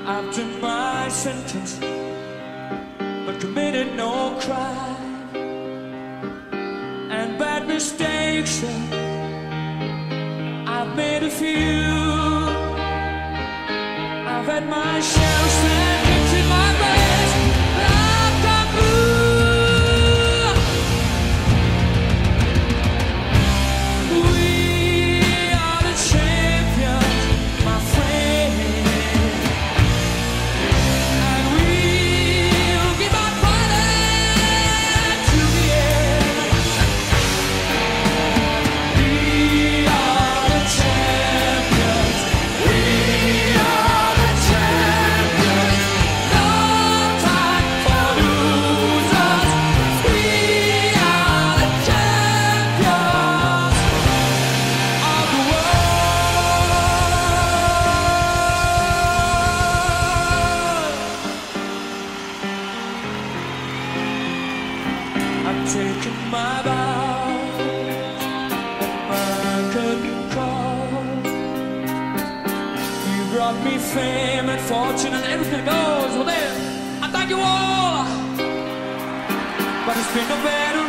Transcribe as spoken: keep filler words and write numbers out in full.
I've done my sentence, but committed no crime. And bad mistakes, I've made a few. I've had my share of kicks in my breast, but I've gone through. We are the champions, my friend, and we'll keep on fighting to the end. We are the champions. We are the champions. No time for losers. We are the champions of the world. I've taken my vows at my curtain call. You brought me fame and fortune and everything that goes. Well then, I thank you all. But it's been a better